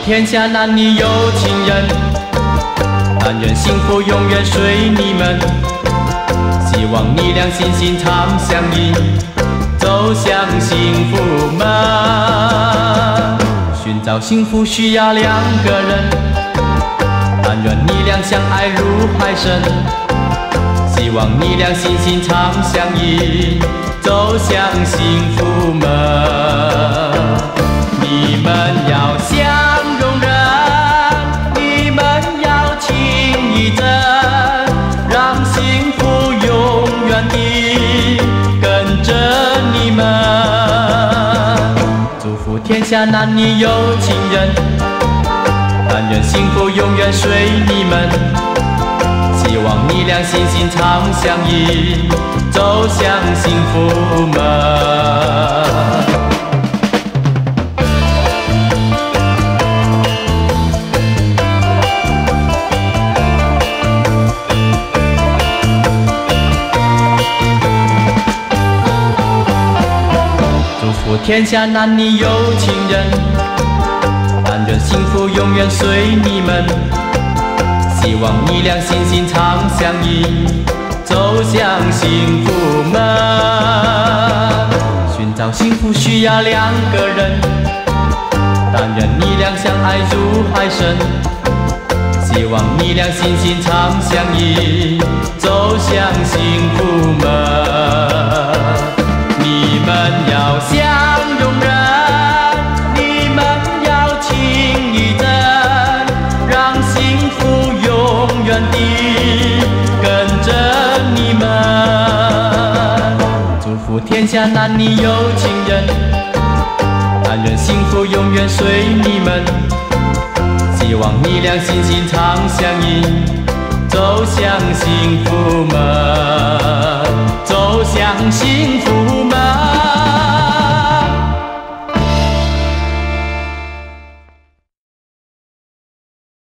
天下男女有情人，但愿幸福永远随你们。希望你俩心心常相依，走向幸福门。寻找幸福需要两个人，但愿你俩相爱如海深。希望你俩心心常相依，走向幸福门。你们要相容忍，你们要情义真，让幸福永远地跟着你们。祝福天下男女有情人，但愿幸福永远随你们。希望你俩心心常相依，走向幸福门。祝福天下男女有情人，但愿幸福永远随你们。希望你俩心心常相依，走向幸福门。寻找幸福需要两个人，但愿你俩相爱如海深。希望你俩心心常相依，走向幸福门。你们要相容忍，你们要情义真，让幸福永远地跟着你们。祝福天下男女有情人，但愿幸福永远随你们。希望你俩心心常相依，走向幸福门，走向幸福。